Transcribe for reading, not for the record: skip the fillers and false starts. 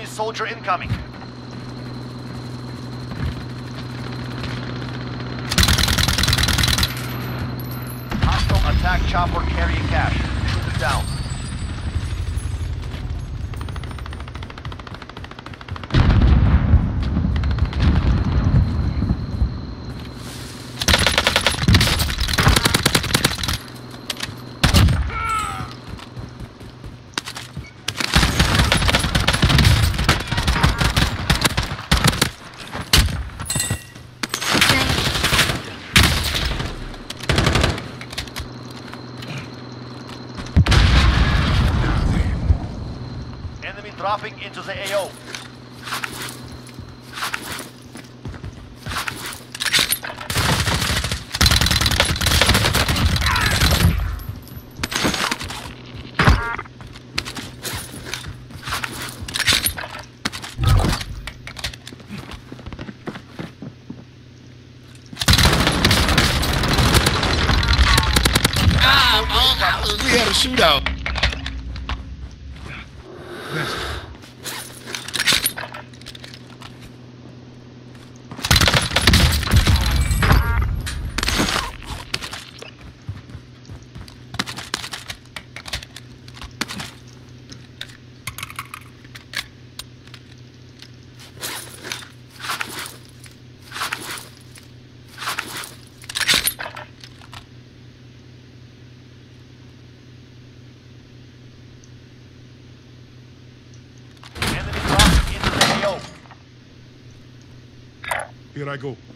Enemy soldier incoming. Hostile attack chopper carrying cash. Shoot it down. Enemy dropping into the AO. We had a shootout. Enemy dropping into the AO. Here I go.